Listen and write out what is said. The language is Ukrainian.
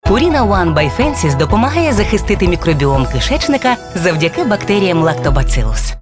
Purina One by Fences допомагає захистити мікробіом кишечника завдяки бактеріям Lactobacillus.